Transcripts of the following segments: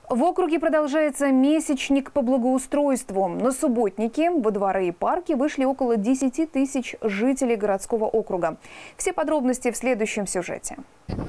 В округе продолжается месячник по благоустройству. На субботники во дворы и парки вышли около 10 тысяч жителей городского округа. Все подробности в следующем сюжете.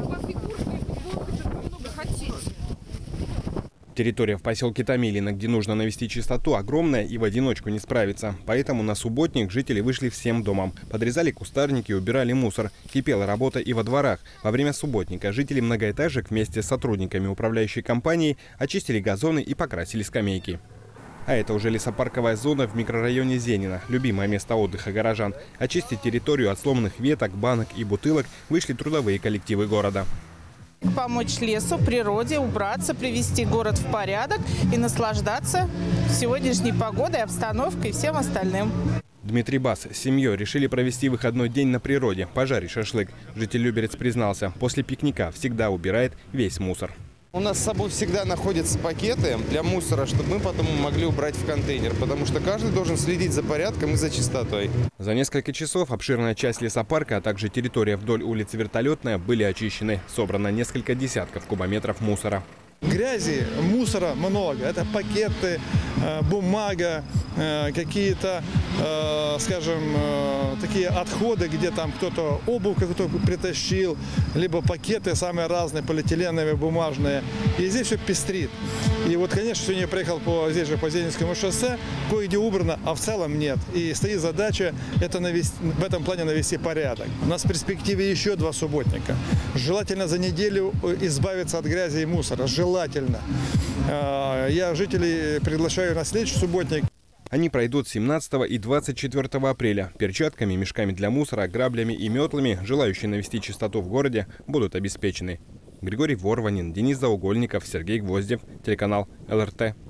Территория в поселке Томилино, где нужно навести чистоту, огромная и в одиночку не справится. Поэтому на субботник жители вышли всем домом. Подрезали кустарники, убирали мусор. Кипела работа и во дворах. Во время субботника жители многоэтажек вместе с сотрудниками управляющей компании очистили газоны и покрасили скамейки. А это уже лесопарковая зона в микрорайоне Зенина, любимое место отдыха горожан. Очистить территорию от сломанных веток, банок и бутылок вышли трудовые коллективы города. Помочь лесу, природе, убраться, привести город в порядок и наслаждаться сегодняшней погодой, обстановкой и всем остальным. Дмитрий Бас с семьей решили провести выходной день на природе, пожарить шашлык. Житель Люберец признался, после пикника всегда убирает весь мусор. У нас с собой всегда находятся пакеты для мусора, чтобы мы потом могли убрать в контейнер, потому что каждый должен следить за порядком и за чистотой. За несколько часов обширная часть лесопарка, а также территория вдоль улицы Вертолетная были очищены. Собрано несколько десятков кубометров мусора. Грязи, мусора много. Это пакеты, бумага, какие-то, скажем, такие отходы, где там кто-то обувь какую-то притащил, либо пакеты самые разные, полиэтиленовые, бумажные. И здесь все пестрит. И вот, конечно, сегодня я приехал здесь же по Зенинскому шоссе, кое-где убрано, а в целом нет. И стоит задача это в этом плане навести порядок. У нас в перспективе еще 2 субботника. Желательно за неделю избавиться от грязи и мусора. Желательно. Я жителей приглашаю на следующий субботник. Они пройдут 17 и 24 апреля. Перчатками, мешками для мусора, граблями и метлами желающие навести чистоту в городе будут обеспечены. Григорий Ворванин, Денис Заугольников, Сергей Гвоздев, телеканал ЛРТ.